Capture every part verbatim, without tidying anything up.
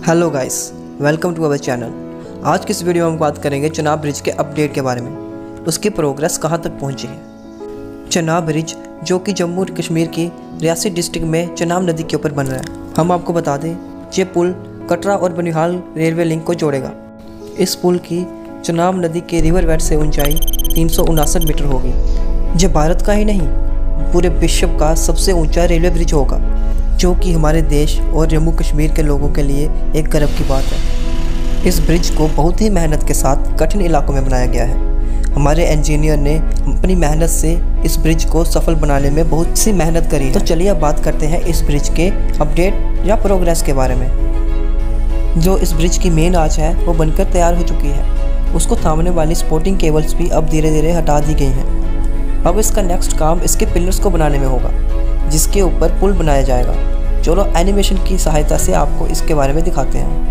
Hello guys, welcome to our channel. आज की इस वीडियो में हम बात करेंगे चनाब ब्रिज के अपडेट के बारे में, उसकी प्रोग्रेस कहां तक पहुंची है। चनाब ब्रिज जो कि जम्मू और कश्मीर की रियासी डिस्ट्रिक्ट में चनाब नदी के ऊपर बन रहा है। हम आपको बता दें, ये पुल कटरा और बनिहाल रेलवे लिंक को जोड़ेगा। इस पुल की चनाब नदी के रिवर बेड से ऊंचाई तीन सौ उनासठ मीटर होगी। ये भारत का ही नहीं, पूरे विश्व का सबसे ऊंचा रेलवे ब्रिज होगा, जो कि हमारे देश और जम्मू कश्मीर के लोगों के लिए एक गर्व की बात है। इस ब्रिज को बहुत ही मेहनत के साथ कठिन इलाकों में बनाया गया है। हमारे इंजीनियर ने अपनी मेहनत से इस ब्रिज को सफल बनाने में बहुत सी मेहनत करी है। तो चलिए अब बात करते हैं इस ब्रिज के अपडेट या प्रोग्रेस के बारे में। जो इस ब्रिज की मेन आर्च है वो बनकर तैयार हो चुकी है। उसको थामने वाली सपोर्टिंग केबल्स भी अब धीरे धीरे हटा दी गई हैं। अब इसका नेक्स्ट काम इसके पिलर्स को बनाने में होगा, जिसके ऊपर पुल बनाया जाएगा। चलो एनिमेशन की सहायता से आपको इसके बारे में दिखाते हैं।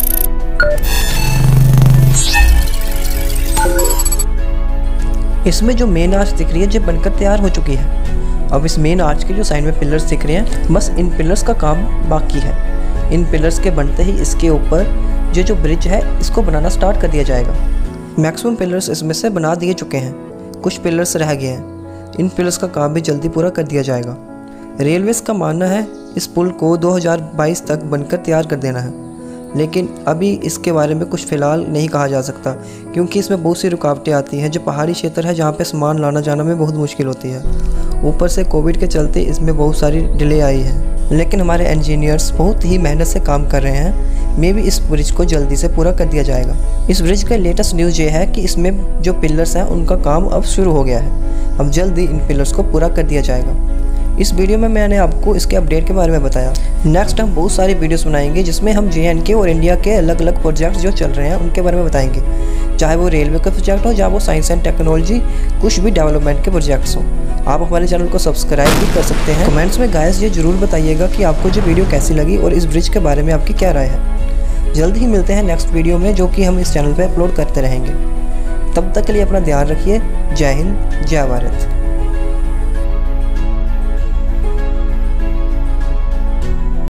इसमें जो मेन आर्च दिख रही है, जो बनकर तैयार हो चुकी है। अब इस मेन आर्च के जो साइड में पिलर्स दिख रहे हैं, बस इन पिलर्स का काम बाकी है। इन पिलर्स के बनते ही इसके ऊपर जो जो ब्रिज है इसको बनाना स्टार्ट कर दिया जाएगा। मैक्सिमम पिलर्स इसमें से बना दिए चुके हैं, कुछ पिलर्स रह गए हैं। इन पिलर्स का काम भी जल्दी पूरा कर दिया जाएगा। रेलवेज का मानना है इस पुल को दो हज़ार बाईस तक बनकर तैयार कर देना है, लेकिन अभी इसके बारे में कुछ फ़िलहाल नहीं कहा जा सकता, क्योंकि इसमें बहुत सी रुकावटें आती हैं। जो पहाड़ी क्षेत्र है, जहाँ पे सामान लाना जाना में बहुत मुश्किल होती है। ऊपर से कोविड के चलते इसमें बहुत सारी डिले आई है, लेकिन हमारे इंजीनियर्स बहुत ही मेहनत से काम कर रहे हैं। मे भी इस ब्रिज को जल्दी से पूरा कर दिया जाएगा। इस ब्रिज का लेटेस्ट न्यूज़ ये है कि इसमें जो पिलर्स हैं उनका काम अब शुरू हो गया है। अब जल्दी इन पिलर्स को पूरा कर दिया जाएगा। इस वीडियो में मैंने आपको इसके अपडेट के बारे में बताया। नेक्स्ट हम बहुत सारी वीडियोस बनाएंगे, जिसमें हम जे एंड के और इंडिया के अलग अलग प्रोजेक्ट्स जो चल रहे हैं उनके बारे में बताएंगे, चाहे वो रेलवे का प्रोजेक्ट हो, चाहे वो साइंस एंड टेक्नोलॉजी, कुछ भी डेवलपमेंट के प्रोजेक्ट्स हों। आप हमारे चैनल को सब्सक्राइब भी कर सकते हैं। कमेंट्स में गाइस ये जरूर बताइएगा कि आपको जो वीडियो कैसी लगी और इस ब्रिज के बारे में आपकी क्या राय है। जल्द ही मिलते हैं नेक्स्ट वीडियो में, जो कि हम इस चैनल पर अपलोड करते रहेंगे। तब तक के लिए अपना ध्यान रखिए। जय हिंद, जय भारत।